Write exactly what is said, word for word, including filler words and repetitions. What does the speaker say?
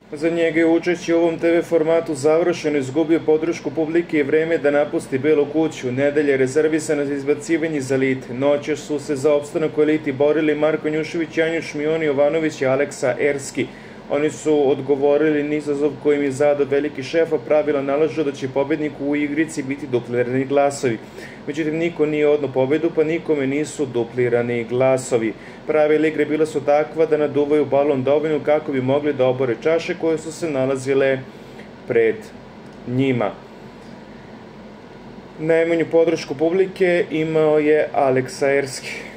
Za njega je učešće u ovom te ve formatu završeno, izgubio podršku publike i vreme da napusti Belu kuću. Nedelja je rezervisana za izbacivanje iz elite. Noćas su se za opstanak u eliti borili Marko Njušević, Janjo Šmioni, Jovanović i Aleksa Erski. Oni su odgovorili na izazov kojim je zadao veliki šef, a pravila nalažu da će pobedniku u igrici biti duplirani glasovi. Međutim, niko nije odno pobedu, pa nikome nisu duplirani glasovi. Pravila igre bila su takva da naduvaju balon dovoljno kako bi mogli da obore čaše koje su se nalazile pred njima. Najmanju podršku publike imao je Aleksa Erski.